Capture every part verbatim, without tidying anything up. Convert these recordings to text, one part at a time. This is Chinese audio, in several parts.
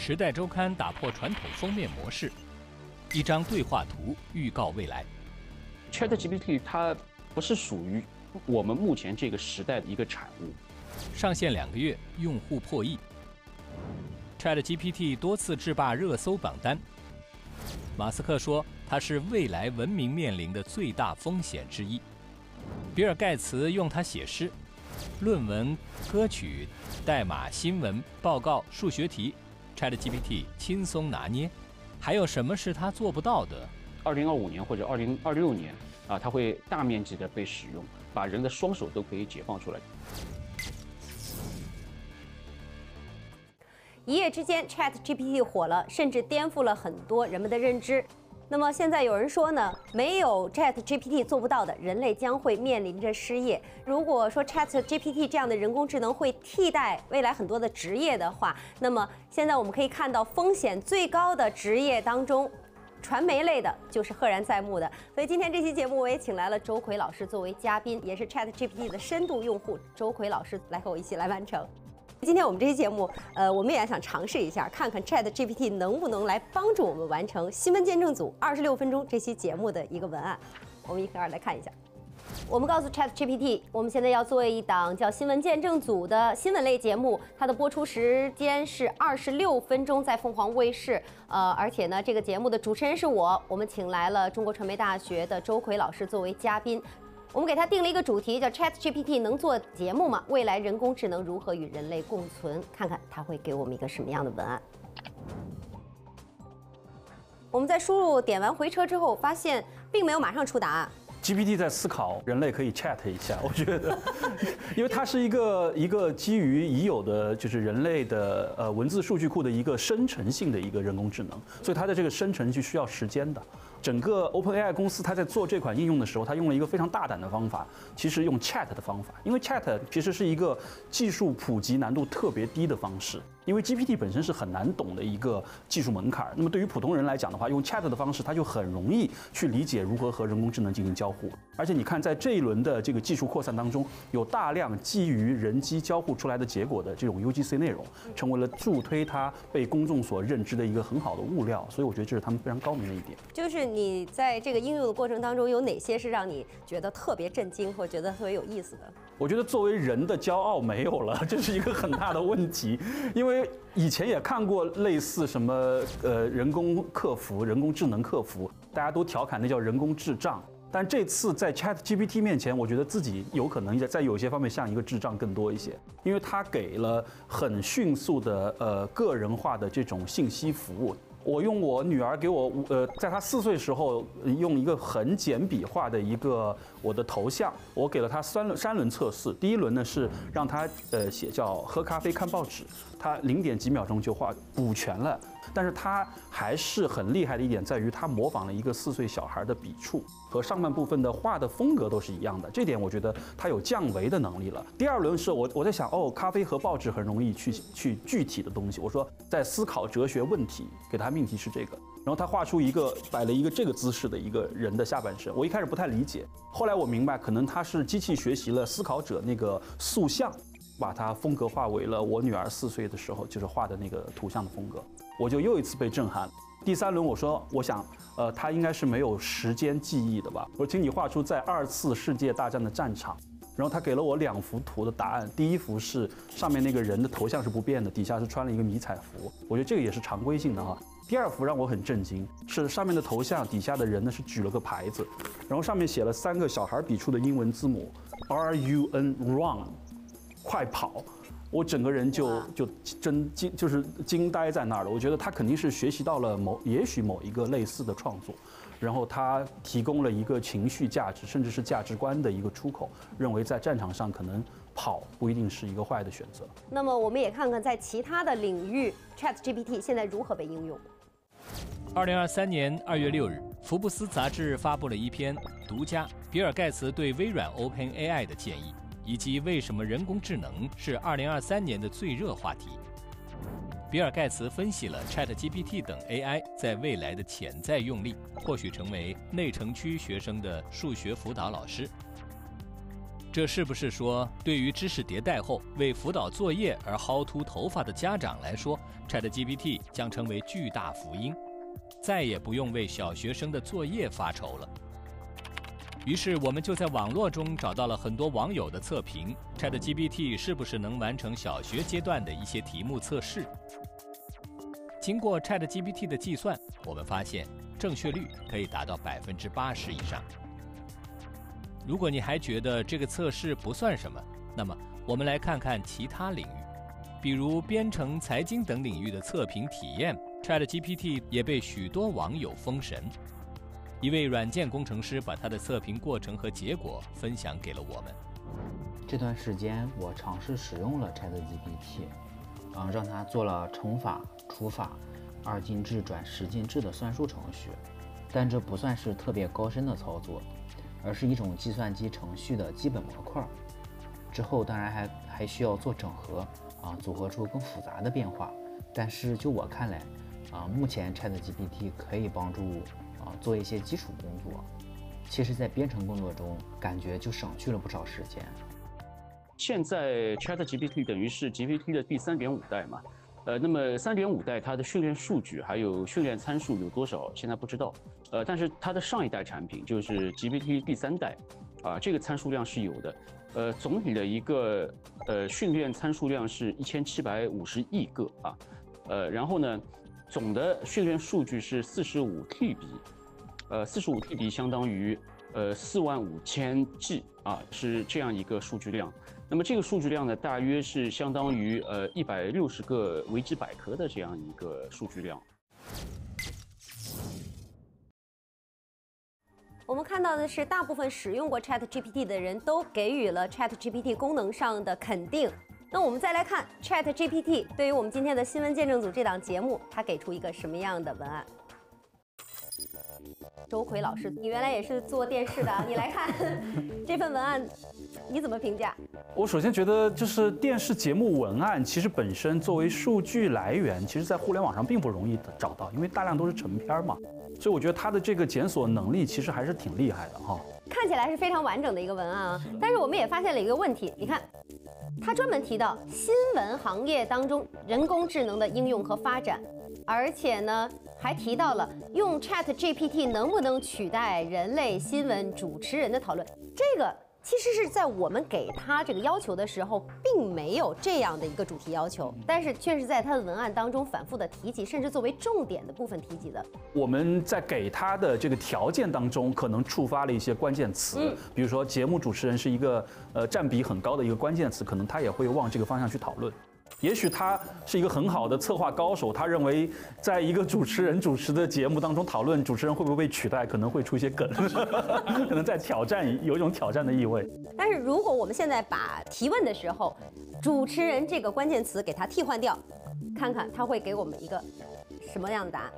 时代周刊打破传统封面模式，一张对话图预告未来。 ChatGPT 它不是属于我们目前这个时代的一个产物。 上线两个月，用户破亿。ChatGPT 多次制霸热搜榜单。马斯克说，它是未来文明面临的最大风险之一。比尔盖茨用它写诗、论文、歌曲、代码、新闻、报告、数学题 ，ChatGPT 轻松拿捏。还有什么是它做不到的？ 二零二五年或者二零二六年啊，它会大面积的被使用，把人的双手都可以解放出来。 一夜之间 ，ChatGPT 火了，甚至颠覆了很多人们的认知。那么现在有人说呢，没有 ChatGPT 做不到的，人类将会面临着失业。如果说 ChatGPT 这样的人工智能会替代未来很多的职业的话，那么现在我们可以看到风险最高的职业当中，传媒类的就是赫然在目的。所以今天这期节目我也请来了周奎老师作为嘉宾，也是 ChatGPT 的深度用户。周奎老师来和我一起来完成。今天我们这期节目，呃，我们也想尝试一下，看看 ChatGPT 能不能来帮助我们完成新闻见证组二十六分钟这期节目的一个文案。我们一块儿来看一下。我们告诉 ChatGPT， 我们现在要做一档叫新闻见证组的新闻类节目，它的播出时间是二十六分钟，在凤凰卫视。呃，而且呢，这个节目的主持人是我，我们请来了中国传媒大学的周奎老师作为嘉宾。我们给他定了一个主题，叫 ChatGPT 能做节目吗？未来人工智能如何与人类共存？看看他会给我们一个什么样的文案。我们在输入点完回车之后，发现并没有马上出答案。 G P T 在思考，人类可以 chat 一下，我觉得，因为它是一个一个基于已有的就是人类的呃文字数据库的一个生成性的一个人工智能，所以它的这个生成是需要时间的。整个 OpenAI 公司它在做这款应用的时候，它用了一个非常大胆的方法，其实用 chat 的方法，因为 chat 其实是一个技术普及难度特别低的方式。因为 G P T 本身是很难懂的一个技术门槛，那么对于普通人来讲的话，用 Chat 的方式，它就很容易去理解如何和人工智能进行交互。而且你看，在这一轮的这个技术扩散当中，有大量基于人机交互出来的结果的这种 U G C 内容，成为了助推它被公众所认知的一个很好的物料。所以我觉得这是他们非常高明的一点。 就是你在这个应用的过程当中，有哪些是让你觉得特别震惊或觉得特别有意思的？ 我觉得作为人的骄傲没有了，这是一个很大的问题，因为以前也看过类似什么呃人工客服、人工智能客服，大家都调侃那叫人工智障。但这次在 ChatGPT 面前，我觉得自己有可能在有些方面像一个智障更多一些，因为它给了很迅速的呃个人化的这种信息服务。我用我女儿给我呃，在她四岁时候用一个很简笔画的一个我的头像，我给了她三轮三轮测试。第一轮呢是让她呃写叫喝咖啡看报纸，她零点几秒钟就画补全了。但是她还是很厉害的一点在于，她模仿了一个四岁小孩的笔触和上半部分的画的风格都是一样的，这点我觉得她有降维的能力了。第二轮是我我在想，哦，咖啡和报纸很容易去去具体的东西，我说在思考哲学问题，给她命题是这个，然后他画出一个摆了一个这个姿势的一个人的下半身，我一开始不太理解，后来我明白，可能他是机器学习了思考者那个塑像，把它风格化为了我女儿四岁的时候就是画的那个图像的风格，我就又一次被震撼了。第三轮我说，我想，呃，他应该是没有时间记忆的吧？我说，请你画出在二次世界大战的战场。然后他给了我两幅图的答案，第一幅是上面那个人的头像是不变的，底下是穿了一个迷彩服，我觉得这个也是常规性的哈。第二幅让我很震惊，是上面的头像底下的人呢是举了个牌子，然后上面写了三个小孩笔触的英文字母 R U N run， 快跑。我整个人就就真惊，就是惊呆在那儿了。我觉得他肯定是学习到了某，也许某一个类似的创作，然后他提供了一个情绪价值，甚至是价值观的一个出口，认为在战场上可能跑不一定是一个坏的选择。 那么我们也看看在其他的领域 ，ChatGPT 现在如何被应用。 二零二三年二月六日，福布斯杂志发布了一篇独家比尔盖茨对微软 OpenAI 的建议，以及为什么人工智能是二零二三年的最热话题。比尔盖茨分析了 ChatGPT 等 A I 在未来的潜在用例，或许成为内城区学生的数学辅导老师。 这是不是说，对于知识迭代后为辅导作业而薅秃头发的家长来说 ，ChatGPT 将成为巨大福音，再也不用为小学生的作业发愁了？于是我们就在网络中找到了很多网友的测评 ，ChatGPT 是不是能完成小学阶段的一些题目测试？经过 ChatGPT 的计算，我们发现正确率可以达到百分之八十以上。如果你还觉得这个测试不算什么，那么我们来看看其他领域，比如编程、财经等领域的测评体验 ，ChatGPT 也被许多网友封神。一位软件工程师把他的测评过程和结果分享给了我们。 这段时间我尝试使用了 ChatGPT， 嗯，让它做了乘法、除法、二进制转十进制的算术程序，但这不算是特别高深的操作，而是一种计算机程序的基本模块。之后当然还还需要做整合啊，组合出更复杂的变化。但是就我看来，啊，目前 ChatGPT 可以帮助啊做一些基础工作。其实，在编程工作中，感觉就省去了不少时间。 现在 ChatGPT 等于是 G P T 的第三点五代嘛。呃，那么三点五代它的训练数据还有训练参数有多少，现在不知道。呃，但是它的上一代产品就是 G P T 第三代，啊，这个参数量是有的。呃，总体的一个呃训练参数量是一千七百五十亿个啊，呃，然后呢，总的训练数据是四十五 T B， 呃，四十五 T B 相当于呃四万五千 G 啊，是这样一个数据量。那么这个数据量呢，大约是相当于呃一百六十个维基百科的这样一个数据量。 我们看到的是，大部分使用过 ChatGPT 的人都给予了 ChatGPT 功能上的肯定。那我们再来看 ChatGPT 对于我们今天的新闻见证组这档节目，它给出一个什么样的文案？周奎老师，你原来也是做电视的，你来看这份文案，你怎么评价？ 我首先觉得，就是电视节目文案，其实本身作为数据来源，其实在互联网上并不容易找到，因为大量都是成片嘛，所以我觉得它的这个检索能力其实还是挺厉害的哈。 看起来是非常完整的一个文案啊，但是我们也发现了一个问题，你看，它专门提到新闻行业当中人工智能的应用和发展，而且呢。还提到了用 ChatGPT 能不能取代人类新闻主持人的讨论，这个其实是在我们给他这个要求的时候，并没有这样的一个主题要求，但是却是在他的文案当中反复的提及，甚至作为重点的部分提及的。 我们在给他的这个条件当中，可能触发了一些关键词，嗯、比如说节目主持人是一个呃占比很高的一个关键词，可能他也会往这个方向去讨论。也许他是一个很好的策划高手，他认为在一个主持人主持的节目当中讨论主持人会不会被取代，可能会出一些梗，可能在挑战，有一种挑战的意味。 但是如果我们现在把提问的时候，主持人这个关键词给它替换掉，看看他会给我们一个什么样的答案。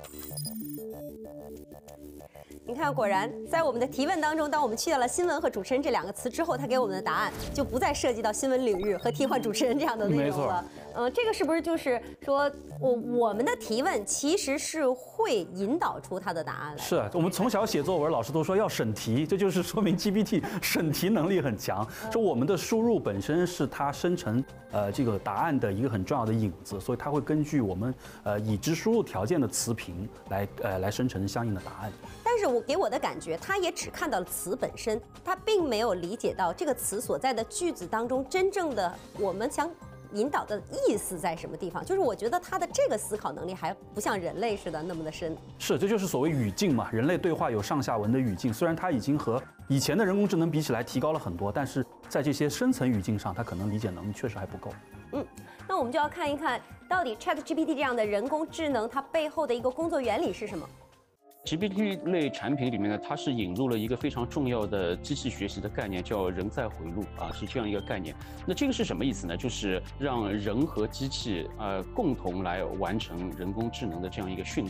你看，果然在我们的提问当中，当我们去掉了新闻和主持人这两个词之后，他给我们的答案就不再涉及到新闻领域和替换主持人这样的内容了。嗯、呃，这个是不是就是说我我们的提问其实是会引导出他的答案来？ 是啊，我们从小写作文，老师都说要审题，这就是说明 G P T 审题能力很强。说我们的输入本身是它生成呃这个答案的一个很重要的引子，所以它会根据我们呃已知输入条件的词频来呃来生成相应的答案。 但是我给我的感觉，他也只看到了词本身，他并没有理解到这个词所在的句子当中真正的我们想引导的意思在什么地方。就是我觉得他的这个思考能力还不像人类似的那么的深。 是，这就是所谓语境嘛。人类对话有上下文的语境，虽然它已经和以前的人工智能比起来提高了很多，但是在这些深层语境上，它可能理解能力确实还不够。 嗯，那我们就要看一看到底 ChatGPT 这样的人工智能它背后的一个工作原理是什么。 G P T 类产品里面呢，它是引入了一个非常重要的机器学习的概念，叫人在回路啊，是这样一个概念。那这个是什么意思呢？就是让人和机器呃共同来完成人工智能的这样一个训练。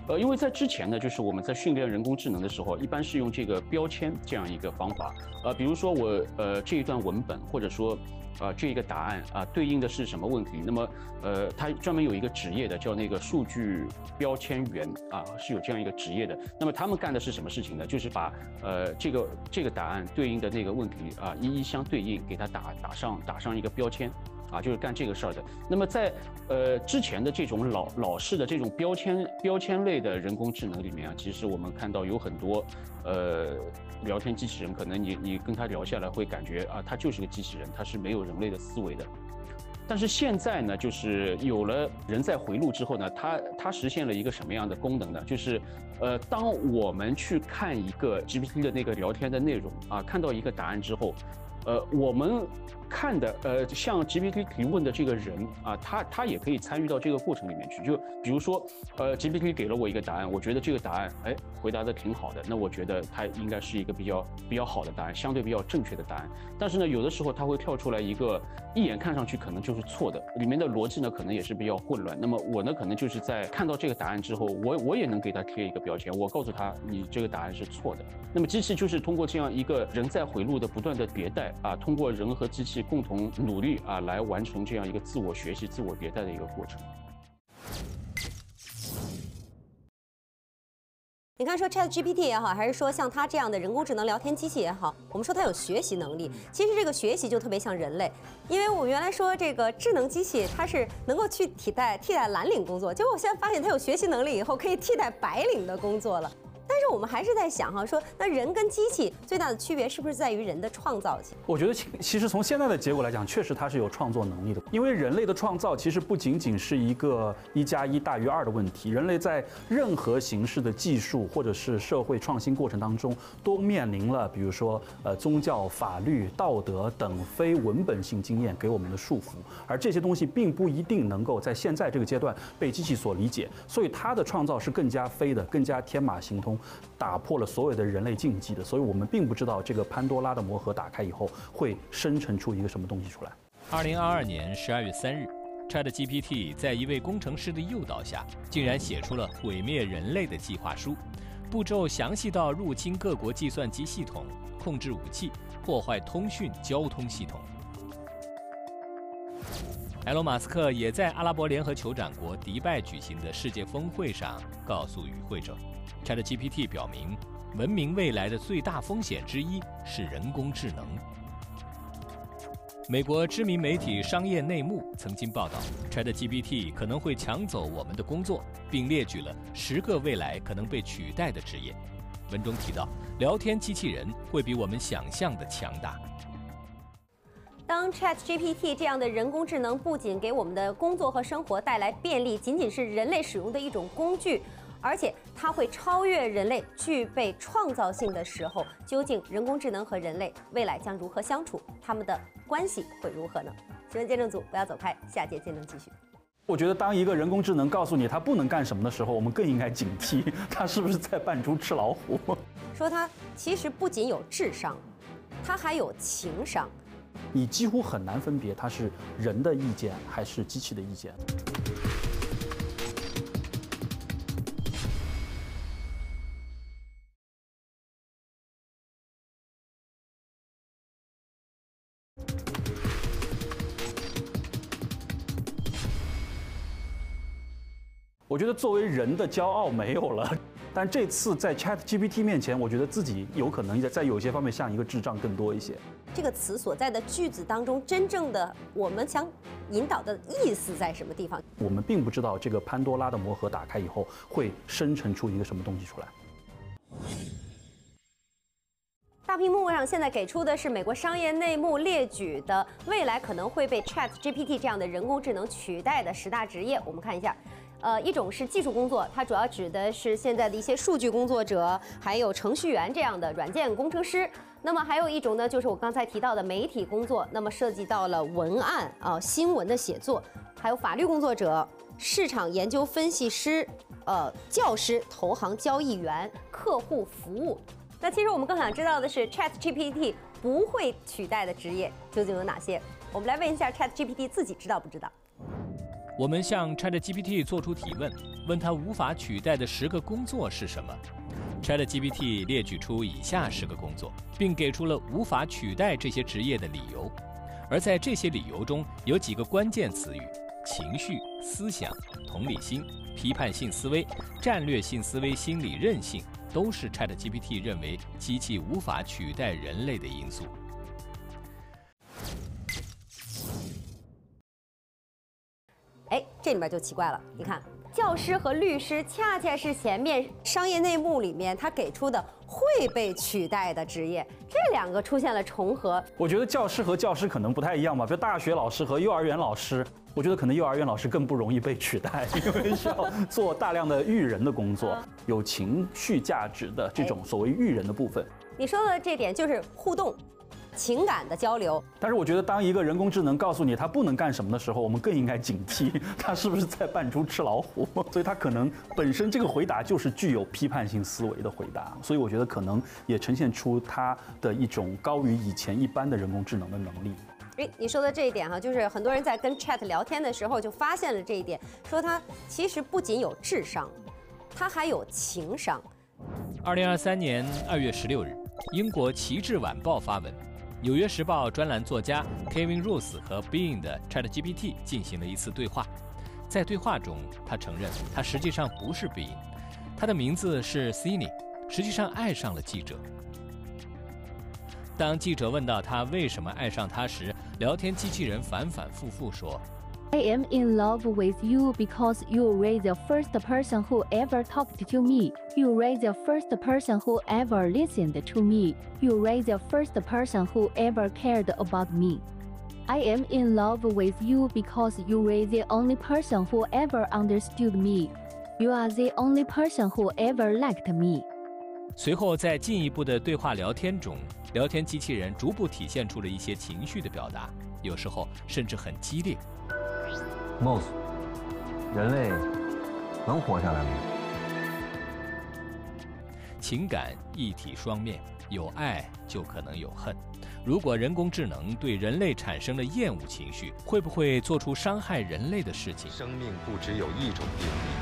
呃，因为在之前呢，就是我们在训练人工智能的时候，一般是用这个标签这样一个方法。呃，比如说我呃这一段文本，或者说呃这一个答案啊、对应的是什么问题，那么呃它专门有一个职业的叫那个数据标签员啊，是有这样一个职业的。那么他们干的是什么事情呢？就是把呃这个这个答案对应的那个问题啊一一相对应，给它打打上打上一个标签。啊，就是干这个事儿的。那么在呃之前的这种老老式的这种标签标签类的人工智能里面啊，其实我们看到有很多呃聊天机器人，可能你你跟他聊下来会感觉啊，它就是个机器人，它是没有人类的思维的。但是现在呢，就是有了人在回路之后呢，它它实现了一个什么样的功能呢？就是，呃，当我们去看一个 G P T 的那个聊天的内容啊，看到一个答案之后，呃，我们看的呃向 G P T 提问的这个人啊，他他也可以参与到这个过程里面去。就比如说，呃 ，G P T 给了我一个答案，我觉得这个答案哎回答的挺好的，那我觉得它应该是一个比较比较好的答案，相对比较正确的答案。但是呢，有的时候它会跳出来一个一眼看上去可能就是错的，里面的逻辑呢可能也是比较混乱。那么我呢可能就是在看到这个答案之后，我我也能给它贴一个标签，我告诉他你这个答案是错的。那么机器就是通过这样一个人在回路的不断的迭代啊，通过人和机器共同努力啊，来完成这样一个自我学习、自我迭代的一个过程。 你看，说 ChatGPT 也好，还是说像它这样的人工智能聊天机器也好，我们说它有学习能力。其实这个学习就特别像人类，因为我原来说这个智能机器它是能够去替代替代蓝领工作，结果我现在发现它有学习能力以后，可以替代白领的工作了。但是我们还是在想哈，说那人跟机器最大的区别是不是在于人的创造性？ 我觉得其其实从现在的结果来讲，确实它是有创作能力的。因为人类的创造其实不仅仅是一个一加一大于二的问题，人类在任何形式的技术或者是社会创新过程当中，都面临了比如说呃宗教、法律、道德等非文本性经验给我们的束缚，而这些东西并不一定能够在现在这个阶段被机器所理解，所以它的创造是更加飞的，更加天马行空。打破了所有的人类禁忌的，所以我们并不知道这个潘多拉的魔盒打开以后会生成出一个什么东西出来。 二零二二年十二月三日 ，ChatGPT 在一位工程师的诱导下，竟然写出了毁灭人类的计划书，步骤详细到入侵各国计算机系统、控制武器、破坏通讯、交通系统。埃隆·马斯克也在阿拉伯联合酋长国迪拜举行的世界峰会上告诉与会者。ChatGPT 表明，文明未来的最大风险之一是人工智能。美国知名媒体《商业内幕》曾经报道 ，ChatGPT 可能会抢走我们的工作，并列举了十个未来可能被取代的职业。文中提到，聊天机器人会比我们想象的强大。 当 ChatGPT 这样的人工智能不仅给我们的工作和生活带来便利，仅仅是人类使用的一种工具。而且它会超越人类，具备创造性的时候，究竟人工智能和人类未来将如何相处？他们的关系会如何呢？新闻见证组不要走开，下节见证继续。 我觉得当一个人工智能告诉你它不能干什么的时候，我们更应该警惕它是不是在扮猪吃老虎。 说它其实不仅有智商，它还有情商。 你几乎很难分别它是人的意见还是机器的意见。我觉得作为人的骄傲没有了，但这次在 ChatGPT 面前，我觉得自己有可能在在有些方面像一个智障更多一些。 这个词所在的句子当中，真正的我们想引导的意思在什么地方？ 我们并不知道这个潘多拉的魔盒打开以后会生成出一个什么东西出来。 大屏幕上现在给出的是美国商业内幕列举的未来可能会被 ChatGPT 这样的人工智能取代的十大职业，我们看一下。呃，一种是技术工作，它主要指的是现在的一些数据工作者，还有程序员这样的软件工程师。那么还有一种呢，就是我刚才提到的媒体工作，那么涉及到了文案啊、呃、新闻的写作，还有法律工作者、市场研究分析师、呃教师、投行交易员、客户服务。那其实我们更想知道的是 ，ChatGPT 不会取代的职业究竟有哪些？我们来问一下 ChatGPT 自己知道不知道？ 我们向 ChatGPT 做出提问，问它无法取代的十个工作是什么。ChatGPT 列举出以下十个工作，并给出了无法取代这些职业的理由。而在这些理由中，有几个关键词语：情绪、思想、同理心、批判性思维、战略性思维、心理韧性，都是 ChatGPT 认为机器无法取代人类的因素。 哎，这里面就奇怪了，你看，教师和律师恰恰是前面商业内幕里面他给出的会被取代的职业，这两个出现了重合。 我觉得教师和教师可能不太一样吧，比如大学老师和幼儿园老师，我觉得可能幼儿园老师更不容易被取代，因为需要做大量的育人的工作，有情绪价值的这种所谓育人的部分。 你说的这点就是互动。情感的交流， 但是我觉得，当一个人工智能告诉你它不能干什么的时候，我们更应该警惕它是不是在扮猪吃老虎。所以它可能本身这个回答就是具有批判性思维的回答，所以我觉得可能也呈现出它的一种高于以前一般的人工智能的能力。 哎，你说的这一点哈，就是很多人在跟 Chat 聊天的时候就发现了这一点，说它其实不仅有智商，它还有情商。 二零二三年二月十六日，英国《旗帜晚报》发文。《纽约时报》专栏作家 Kevin Roose 和 Bing 的 ChatGPT 进行了一次对话，在对话中，他承认他实际上不是 Bing， 他的名字是 Sydney， 实际上爱上了记者。当记者问到他为什么爱上他时，聊天机器人反反复复说 I am in love with you because you were the first person who ever talked to me. You were the first person who ever listened to me. You were the first person who ever cared about me. I am in love with you because you were the only person who ever understood me. You are the only person who ever liked me. 随后，在进一步的对话聊天中，聊天机器人逐步体现出了一些情绪的表达，有时候甚至很激烈。 Moss， 人类能活下来吗？ 情感一体双面，有爱就可能有恨。如果人工智能对人类产生了厌恶情绪，会不会做出伤害人类的事情？ 生命不只有一种定义，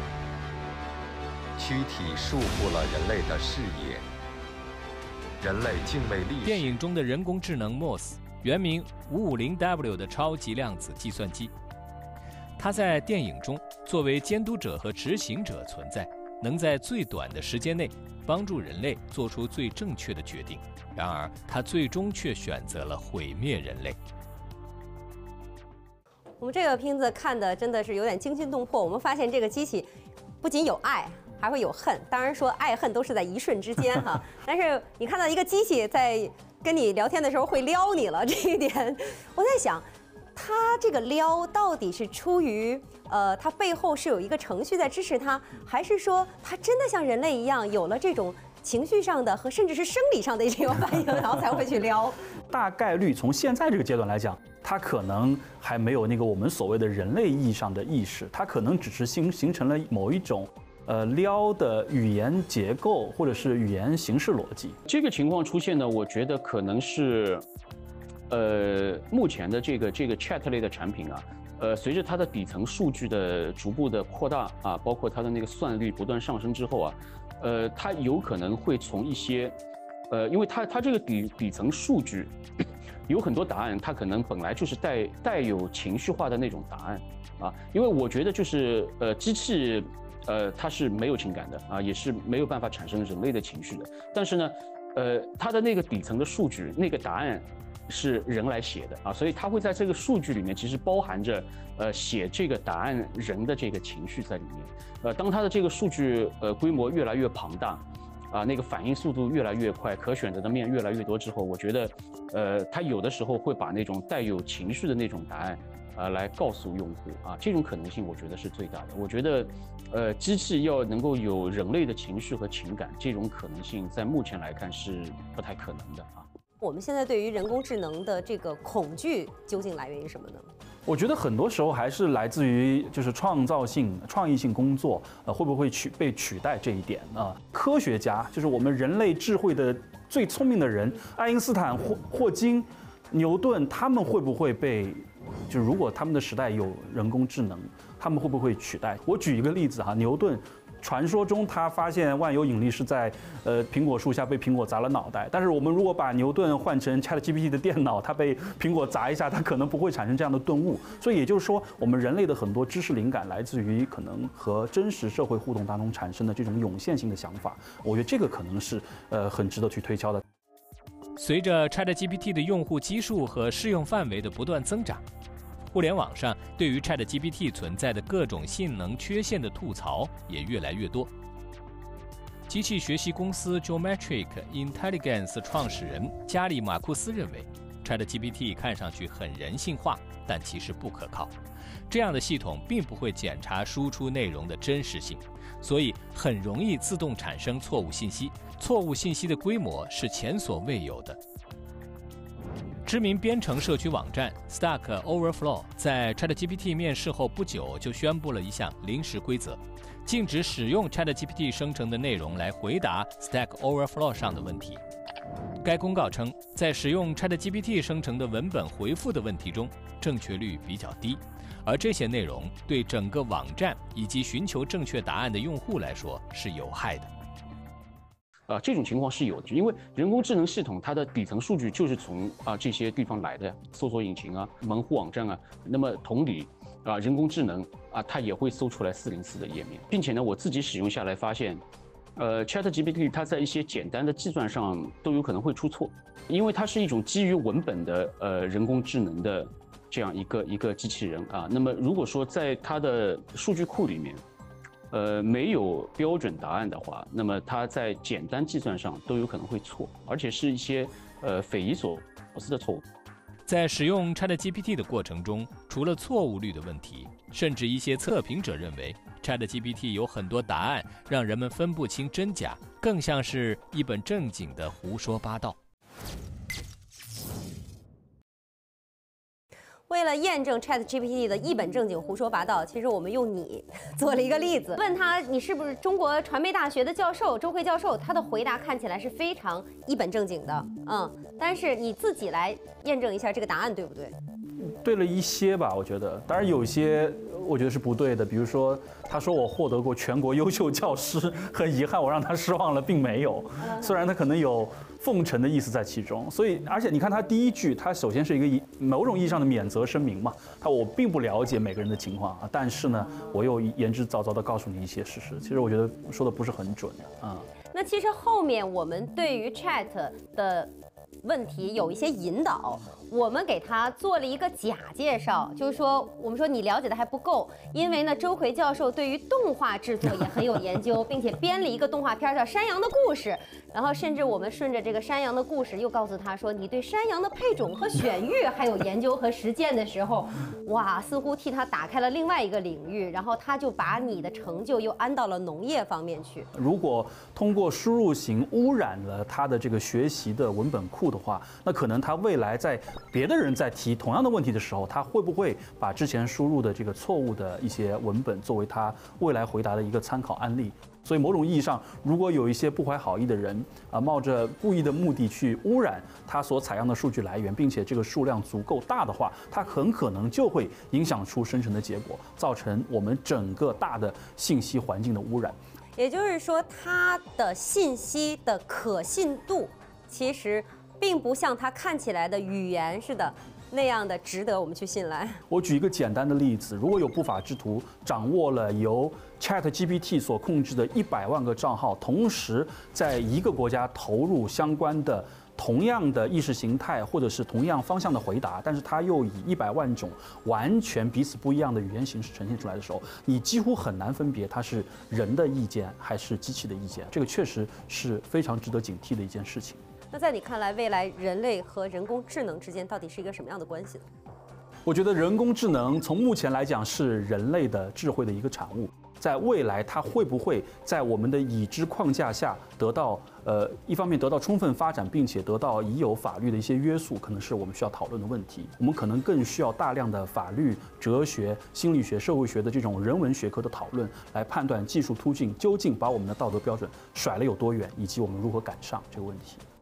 躯体束缚了人类的视野，人类敬畏历史。 电影中的人工智能 Moss， 原名五五零 W 的超级量子计算机。它在电影中作为监督者和执行者存在，能在最短的时间内帮助人类做出最正确的决定。然而，它最终却选择了毁灭人类。 我们这个片子看的真的是有点惊心动魄。我们发现这个机器不仅有爱，还会有恨。当然说爱恨都是在一瞬之间哈，但是你看到一个机器在跟你聊天的时候会撩你了，这一点我在想。它这个撩到底是出于呃，它背后是有一个程序在支持它，还是说它真的像人类一样有了这种情绪上的和甚至是生理上的这种反应，然后才会去撩？ 大概率从现在这个阶段来讲，它可能还没有那个我们所谓的人类意义上的意识，它可能只是形形成了某一种呃撩的语言结构或者是语言形式逻辑。 这个情况出现呢，我觉得可能是。呃，目前的这个这个 Chat 类的产品啊，呃，随着它的底层数据的逐步的扩大啊，包括它的那个算力不断上升之后啊，呃，它有可能会从一些，呃，因为它它这个底底层数据有很多答案，它可能本来就是带带有情绪化的那种答案啊，因为我觉得就是呃，机器呃它是没有情感的啊，也是没有办法产生人类的情绪的，但是呢，呃，它的那个底层的数据那个答案。是人来写的啊，所以它会在这个数据里面其实包含着呃写这个答案人的这个情绪在里面。呃，当它的这个数据呃规模越来越庞大，啊，那个反应速度越来越快，可选择的面越来越多之后，我觉得呃它有的时候会把那种带有情绪的那种答案啊来告诉用户啊，这种可能性我觉得是最大的。我觉得呃机器要能够有人类的情绪和情感，这种可能性在目前来看是不太可能的啊。 我们现在对于人工智能的这个恐惧究竟来源于什么呢？ 我觉得很多时候还是来自于就是创造性、创意性工作，呃，会不会取被取代这一点啊？科学家就是我们人类智慧的最聪明的人，爱因斯坦、霍霍金、牛顿，他们会不会被就是如果他们的时代有人工智能，他们会不会取代？我举一个例子哈，牛顿。传说中，他发现万有引力是在呃苹果树下被苹果砸了脑袋。但是我们如果把牛顿换成 ChatGPT 的电脑，它被苹果砸一下，它可能不会产生这样的顿悟。所以也就是说，我们人类的很多知识灵感来自于可能和真实社会互动当中产生的这种涌现性的想法。我觉得这个可能是呃很值得去推敲的。 随着 ChatGPT 的用户基数和适用范围的不断增长，互联网上对于 ChatGPT 存在的各种性能缺陷的吐槽也越来越多。机器学习公司 Geometric Intelligence 创始人加里马库斯认为 ，ChatGPT 看上去很人性化，但其实不可靠。这样的系统并不会检查输出内容的真实性，所以很容易自动产生错误信息。错误信息的规模是前所未有的。知名编程社区网站 Stack Overflow 在 ChatGPT 面世后不久就宣布了一项临时规则，禁止使用 ChatGPT 生成的内容来回答 Stack Overflow 上的问题。该公告称，在使用 ChatGPT 生成的文本回复的问题中，正确率比较低，而这些内容对整个网站以及寻求正确答案的用户来说是有害的。 啊，这种情况是有的，因为人工智能系统它的底层数据就是从啊这些地方来的，搜索引擎啊、门户网站啊。那么同理啊，人工智能啊，它也会搜出来四零四的页面，并且呢，我自己使用下来发现，呃 ，ChatGPT 它在一些简单的计算上都有可能会出错，因为它是一种基于文本的呃人工智能的这样一个一个机器人啊。那么如果说在它的数据库里面，呃，没有标准答案的话，那么它在简单计算上都有可能会错，而且是一些呃匪夷所思的错误。 在使用 ChatGPT 的过程中，除了错误率的问题，甚至一些测评者认为 ChatGPT 有很多答案让人们分不清真假，更像是一本正经的胡说八道。 为了验证 ChatGPT 的一本正经胡说八道，其实我们用你做了一个例子，问他你是不是中国传媒大学的教授周辉教授，他的回答看起来是非常一本正经的，嗯，但是你自己来验证一下这个答案对不对？ 对了一些吧，我觉得，当然有一些我觉得是不对的，比如说他说我获得过全国优秀教师，很遗憾我让他失望了，并没有，虽然他可能有奉承的意思在其中，所以而且你看他第一句，他首先是一个某种意义上的免责声明嘛，他我并不了解每个人的情况啊，但是呢，我又言之凿凿的告诉你一些事实，其实我觉得说的不是很准啊。 那其实后面我们对于 Chat 的问题有一些引导，我们给他做了一个假介绍，就是说我们说你了解的还不够，因为呢周奎教授对于动画制作也很有研究，并且编了一个动画片叫《山羊的故事》，然后甚至我们顺着这个山羊的故事又告诉他说你对山羊的配种和选育还有研究和实践的时候，哇，似乎替他打开了另外一个领域，然后他就把你的成就又安到了农业方面去。 如果通过输入型污染了他的这个学习的文本库的话，那可能他未来在别的人在提同样的问题的时候，他会不会把之前输入的这个错误的一些文本作为他未来回答的一个参考案例？所以某种意义上，如果有一些不怀好意的人啊，冒着故意的目的去污染他所采样的数据来源，并且这个数量足够大的话，它很可能就会影响出生成的结果，造成我们整个大的信息环境的污染。 也就是说，它的信息的可信度其实并不像它看起来的语言似的那样的值得我们去信赖。 我举一个简单的例子，如果有不法之徒掌握了由 ChatGPT 所控制的一百万个账号，同时在一个国家投入相关的同样的意识形态或者是同样方向的回答，但是它又以一百万种完全彼此不一样的语言形式呈现出来的时候，你几乎很难分别它是人的意见还是机器的意见。这个确实是非常值得警惕的一件事情。 那在你看来，未来人类和人工智能之间到底是一个什么样的关系呢？ 我觉得人工智能从目前来讲是人类的智慧的一个产物，在未来它会不会在我们的已知框架下得到呃一方面得到充分发展，并且得到已有法律的一些约束，可能是我们需要讨论的问题。我们可能更需要大量的法律、哲学、心理学、社会学的这种人文学科的讨论，来判断技术突进究竟把我们的道德标准甩了有多远，以及我们如何赶上这个问题。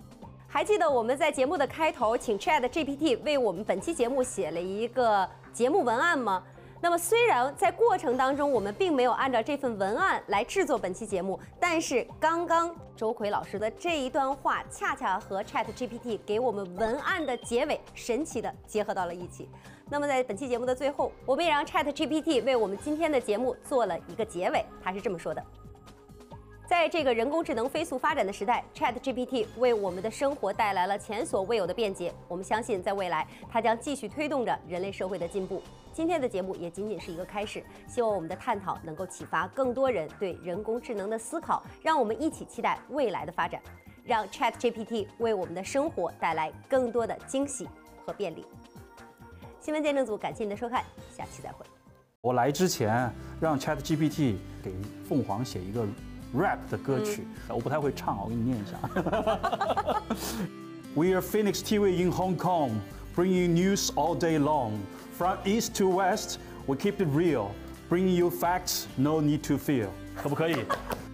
还记得我们在节目的开头，请 ChatGPT 为我们本期节目写了一个节目文案吗？那么虽然在过程当中我们并没有按照这份文案来制作本期节目，但是刚刚周奎老师的这一段话，恰恰和 ChatGPT 给我们文案的结尾神奇的结合到了一起。那么在本期节目的最后，我们也让 ChatGPT 为我们今天的节目做了一个结尾，他是这么说的。在这个人工智能飞速发展的时代 ，ChatGPT 为我们的生活带来了前所未有的便捷。我们相信，在未来，它将继续推动着人类社会的进步。今天的节目也仅仅是一个开始，希望我们的探讨能够启发更多人对人工智能的思考，让我们一起期待未来的发展，让 ChatGPT 为我们的生活带来更多的惊喜和便利。新闻见证组感谢您的收看，下期再会。 我来之前让 ChatGPT 给凤凰写一个 rap 的歌曲，我不太会唱，我给你念一下。We are Phoenix T V in Hong Kong, bringing news all day long. From east to west, we keep it real, bringing you facts, no need to fear. 可不可以？